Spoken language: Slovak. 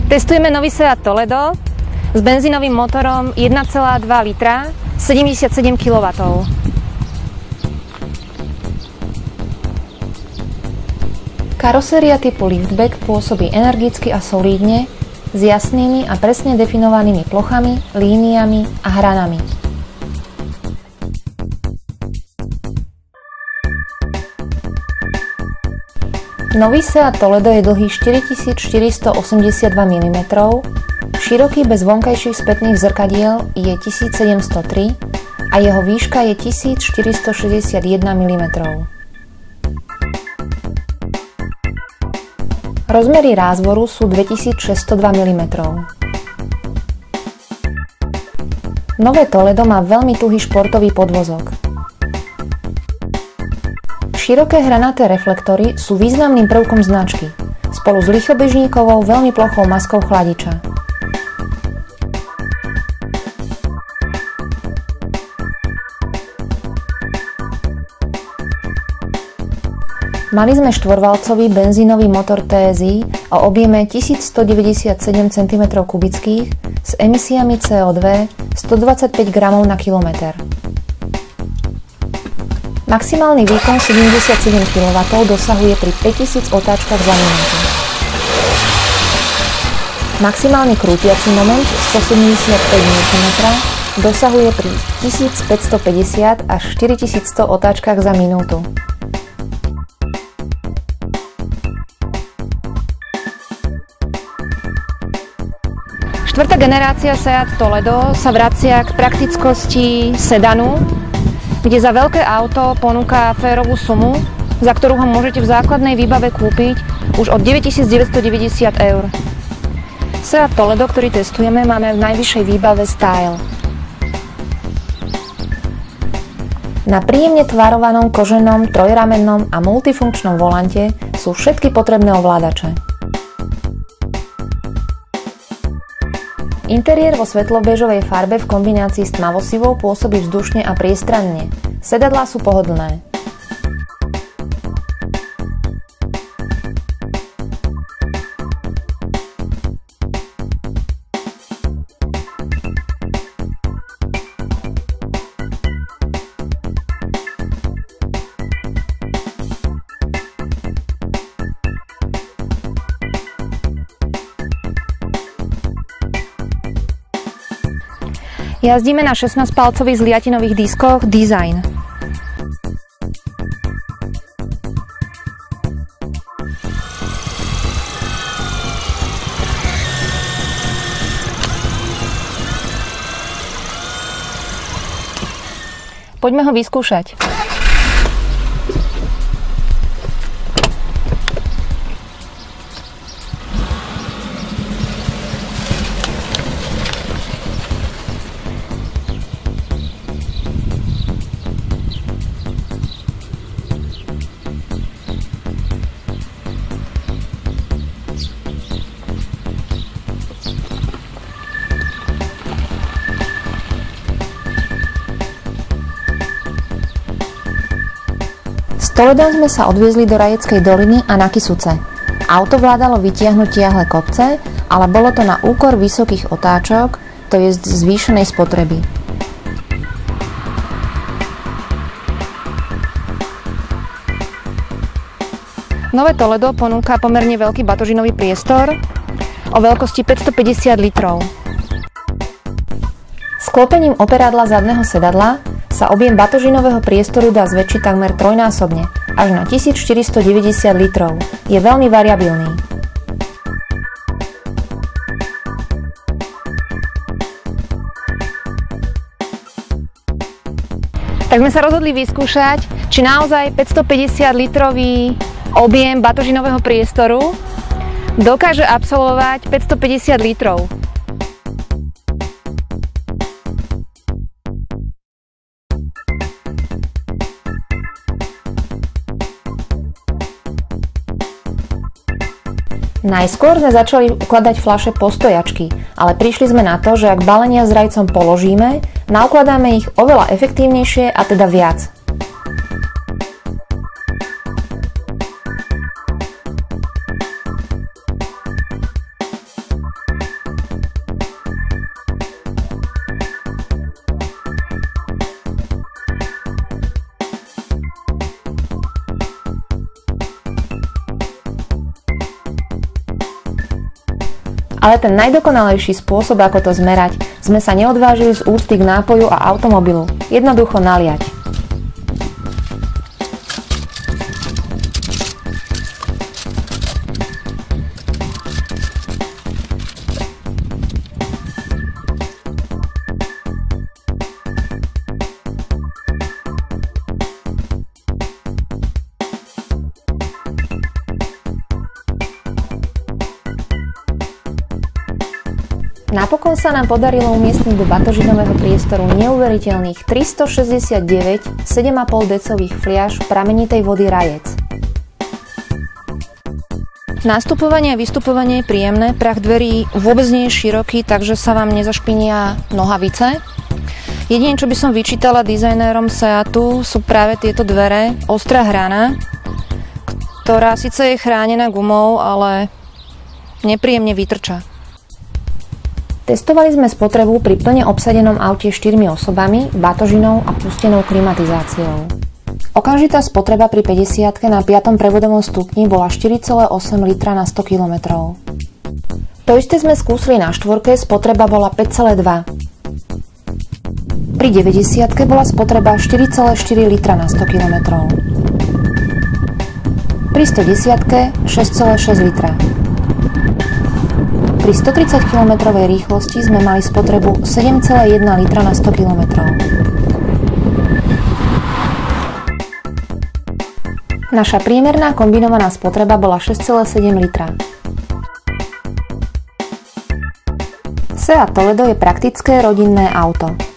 Testujeme nový Seat Toledo s benzínovým motorom 1,2 litra, 77 kW. Karoséria typu liftback pôsobí energicky a solídne, s jasnými a presne definovanými plochami, líniami a hranami. Nový Seat Toledo je dlhý 4482 mm, široký bez vonkajších spätných zrkadiel je 1703 a jeho výška je 1461 mm. Rozmery rázvoru sú 2602 mm. Nové Toledo má veľmi tuhý športový podvozok. Široké hranaté reflektory sú významným prvkom značky, spolu s lichobežníkovou veľmi plochou maskou chladiča. Mali sme štvorvalcový benzínový motor TSI o objeme 1197 cm3 s emisiami CO2 125 g na kilometr. Maximálny výkon 77 kW dosahuje pri 5000 otáčkach za minútu. Maximálny krútiaci moment 175 Nm dosahuje pri 1550 až 4100 otáčkach za minútu. Štvrtá generácia Seat Toledo sa vracia k praktickosti sedanu, kde za veľké auto ponúka férovú sumu, za ktorú ho môžete v základnej výbave kúpiť už od 9990 €. Seat Toledo, ktorý testujeme, máme v najvyššej výbave Style. Na príjemne tvarovanom koženom, trojramennom a multifunkčnom volante sú všetky potrebné ovládače. Interiér vo svetlo-béžovej farbe v kombinácii s tmavosivou pôsobí vzdušne a priestranne. Sedadlá sú pohodlné. Jazdíme na 16-palcových zliatinových diskoch Design. Poďme ho vyskúšať. S Toledom sme sa odviezli do Rajeckej doliny a na Kysuce. Auto vládalo vytiahnuť tiahle kopce, ale bolo to na úkor vysokých otáčok, to je zvýšenej spotreby. Nové Toledo ponúka pomerne veľký batožinový priestor o veľkosti 550 litrov. Sklopením operádla zadného sedadla sa objem batožinového priestoru dá zväčšiť takmer trojnásobne, až na 1490 litrov. Je veľmi variabilný. Tak sme sa rozhodli vyskúšať, či naozaj 550 litrový objem batožinového priestoru dokáže absolvovať 550 litrov. Najskôr sme začali ukladať fľaše postojačky, ale prišli sme na to, že ak balenia s rajcom položíme, naukladáme ich oveľa efektívnejšie a teda viac. Ale ten najdokonalejší spôsob, ako to zmerať, sme sa neodvážili z úcty k nápoju a automobilu. Jednoducho naliať. Napokon sa nám podarilo umiestniť do batožinového priestoru neuveriteľných 369 7,5 decových fliaš pramenitej vody Rajec. Nastupovanie a vystupovanie je príjemné, prach dverí vôbec nie je široký, takže sa vám nezašpinia nohavice. Jedine, čo by som vyčítala dizajnérom Seatu, sú práve tieto dvere, ostrá hrana, ktorá síce je chránená gumou, ale nepríjemne vytrča. Testovali sme spotrebu pri plne obsadenom aute 4 osobami, batožinou a pustenou klimatizáciou. Okamžitá spotreba pri 50-ke na 5. prevodovom stupni bola 4,8 litra na 100 km. To isté sme skúsili na 4-ke, spotreba bola 5,2. Pri 90-ke bola spotreba 4,4 litra na 100 km. Pri 110-ke 6,6 litra. Pri 130 km rýchlosti sme mali spotrebu 7,1 litra na 100 km. Naša priemerná kombinovaná spotreba bola 6,7 litra. Seat Toledo je praktické rodinné auto.